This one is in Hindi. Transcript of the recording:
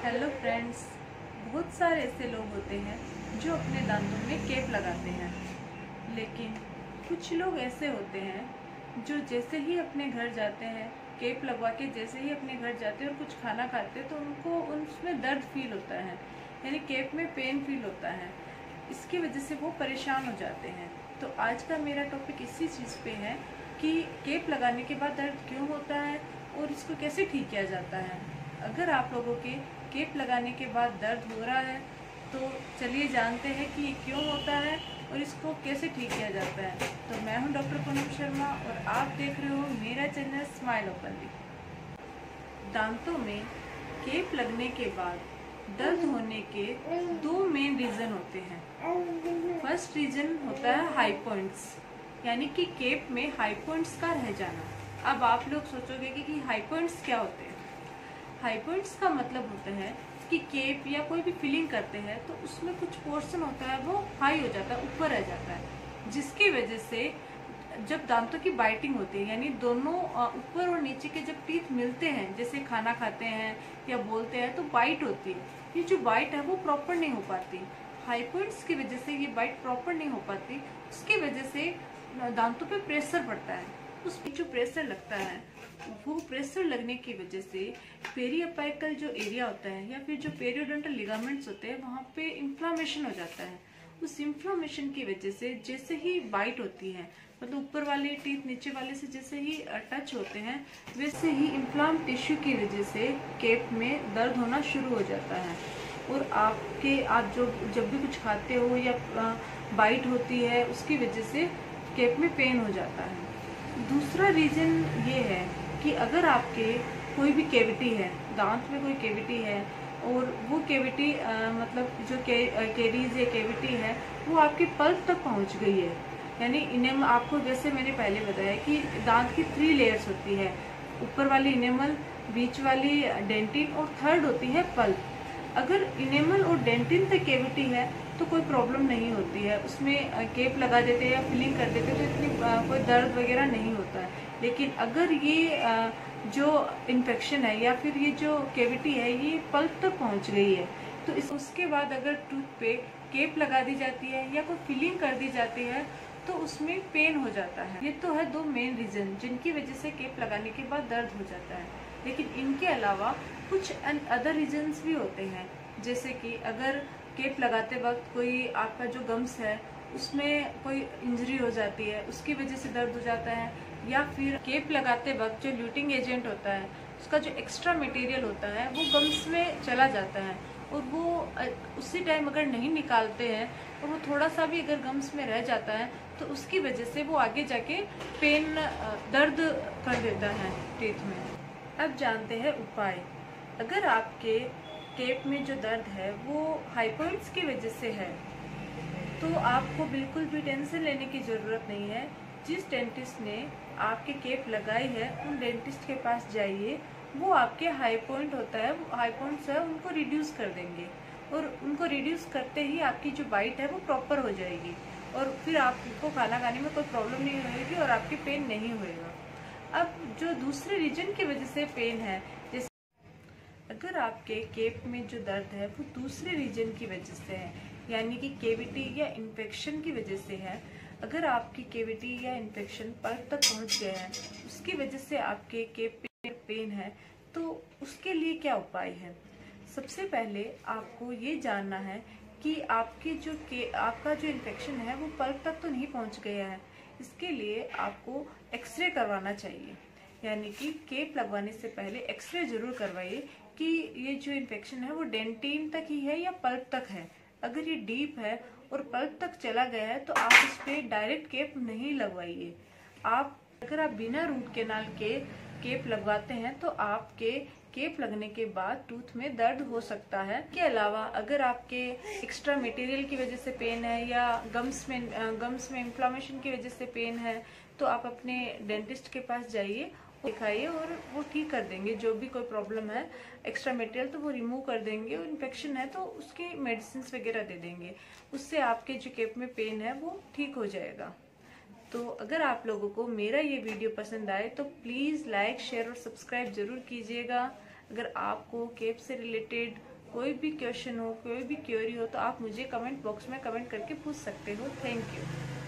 Hello friends. बहुत सारे ऐसे लोग होते हैं जो अपने दांतों में केप लगाते हैं, लेकिन कुछ लोग ऐसे होते हैं जो जैसे ही अपने घर जाते हैं, केप लगवा के जैसे ही अपने घर जाते हैं और कुछ खाना खाते हैं तो उनको उसमें दर्द फील होता है, यानी केप में पेन फील होता है। इसकी वजह से वो परेशान हो जाते हैं। तो आज का मेरा टॉपिक इसी चीज़ पे है कि केप लगाने के बाद दर्द क्यों होता है और इसको कैसे ठीक किया जाता है। अगर आप लोगों के केप लगाने के बाद दर्द हो रहा है तो चलिए जानते हैं कि ये क्यों होता है और इसको कैसे ठीक किया जाता है। तो मैं हूं डॉक्टर पूनम शर्मा और आप देख रहे हो मेरा चैनल स्माइल ओपनली। दांतों में केप लगने के बाद दर्द होने के दो मेन रीज़न होते हैं। फर्स्ट रीज़न होता है हाई पॉइंट्स, यानी कि केप में हाई पॉइंट्स का रह जाना। अब आप लोग सोचोगे कि हाई पॉइंट्स क्या होते हैं। हाई पॉइंट्स का मतलब होता है कि केप या कोई भी फिलिंग करते हैं तो उसमें कुछ पोर्शन होता है वो हाई हो जाता है, ऊपर रह जाता है, जिसकी वजह से जब दांतों की बाइटिंग होती है, यानी दोनों ऊपर और नीचे के जब टीथ मिलते हैं, जैसे खाना खाते हैं या बोलते हैं, तो बाइट होती है। ये जो बाइट है वो प्रॉपर नहीं हो पाती। हाई पॉइंट्स की वजह से ये बाइट प्रॉपर नहीं हो पाती। उसकी वजह से दांतों पे प्रेशर पड़ता है। उस जो प्रेशर लगता है वो प्रेशर लगने की वजह से पेरियपाइकल जो एरिया होता है या फिर जो पेरियोडोंटल लिगामेंट्स होते हैं वहाँ पे इन्फ्लामेशन हो जाता है। उस इन्फ्लामेशन की वजह से जैसे ही बाइट होती है, मतलब ऊपर वाले टीथ नीचे वाले से जैसे ही टच होते हैं, वैसे ही इन्फ्लाम टिश्यू की वजह से केप में दर्द होना शुरू हो जाता है। और आप जब भी कुछ खाते हो या बाइट होती है उसकी वजह से केप में पेन हो जाता है। दूसरा रीजन ये है कि अगर आपके कोई भी कैविटी है, दांत में कोई कैविटी है और वो कैविटी मतलब जो कैरीज या कैविटी है वो आपके पल्प तक पहुंच गई है, यानी इनेमल, आपको जैसे मैंने पहले बताया कि दांत की 3 लेयर्स होती है, ऊपर वाली इनेमल, बीच वाली डेंटिन और थर्ड होती है पल्प। अगर इनेमल और डेंटिन तक कैविटी है तो कोई प्रॉब्लम नहीं होती है, उसमें केप लगा देते हैं या फिलिंग कर देते हैं तो इतनी कोई दर्द वगैरह नहीं होता है। लेकिन अगर ये जो इन्फेक्शन है या फिर ये जो कैविटी है ये पल्प तक पहुंच गई है तो उसके बाद अगर टूथ पे केप लगा दी जाती है या कोई फिलिंग कर दी जाती है तो उसमें पेन हो जाता है। ये तो है दो मेन रीजन जिनकी वजह से केप लगाने के बाद दर्द हो जाता है। लेकिन इनके अलावा कुछ अदर रीजन्स भी होते हैं, जैसे कि अगर केप लगाते वक्त कोई आपका जो गम्स है उसमें कोई इंजरी हो जाती है, उसकी वजह से दर्द हो जाता है, या फिर केप लगाते वक्त जो ल्यूटिंग एजेंट होता है उसका जो एक्स्ट्रा मटेरियल होता है वो गम्स में चला जाता है और वो उसी टाइम अगर नहीं निकालते हैं और वो थोड़ा सा भी अगर गम्स में रह जाता है तो उसकी वजह से वो आगे जाके पेन दर्द कर देता है टीथ में। अब जानते हैं उपाय। अगर आपके केप में जो दर्द है वो हाई पॉइंट्स की वजह से है तो आपको बिल्कुल भी टेंशन लेने की ज़रूरत नहीं है। जिस डेंटिस्ट ने आपके केप लगाई है उन डेंटिस्ट के पास जाइए, वो आपके हाई पॉइंट होता है, हाई पॉइंट्स है उनको रिड्यूस कर देंगे और उनको रिड्यूस करते ही आपकी जो बाइट है वो प्रॉपर हो जाएगी और फिर आपको खाना खाने में कोई प्रॉब्लम नहीं होगी और आपकी पेन नहीं होएगा। अब जो दूसरे रीजन की वजह से पेन है, जैसे अगर आपके केप में जो दर्द है वो दूसरे रीजन की वजह से है, यानी कि कैविटी या इन्फेक्शन की वजह से है, अगर आपकी कैविटी या इन्फेक्शन पल्प तक पहुंच गया है, उसकी वजह से आपके केप में पेन है, तो उसके लिए क्या उपाय है। सबसे पहले आपको ये जानना है कि आपका जो इन्फेक्शन है वो पल्प तक तो नहीं पहुंच गया है। इसके लिए आपको एक्सरे करवाना चाहिए, यानी कि केप लगवाने से पहले एक्सरे जरूर करवाइए कि ये जो इन्फेक्शन है वो डेंटिन तक ही है या पल्प तक है। अगर ये डीप है और पल्प तक चला गया है तो आप इस पर डायरेक्ट केप नहीं लगवाइए। अगर आप बिना रूट कैनाल के केप लगवाते हैं तो आपके केप लगने के बाद टूथ में दर्द हो सकता है। इसके अलावा अगर आपके एक्स्ट्रा मटेरियल की वजह से पेन है या गम्स में इन्फ्लामेशन की वजह से पेन है तो आप अपने डेंटिस्ट के पास जाइए, दिखाइए और वो ठीक कर देंगे। जो भी कोई प्रॉब्लम है एक्स्ट्रा मटेरियल तो वो रिमूव कर देंगे और इन्फेक्शन है तो उसकी मेडिसिन वगैरह दे देंगे, उससे आपके जो केप में पेन है वो ठीक हो जाएगा। तो अगर आप लोगों को मेरा ये वीडियो पसंद आए तो प्लीज़ लाइक, शेयर और सब्सक्राइब जरूर कीजिएगा। अगर आपको केप से रिलेटेड कोई भी क्वेश्चन हो, कोई भी क्वेरी हो तो आप मुझे कमेंट बॉक्स में कमेंट करके पूछ सकते हो। Thank you.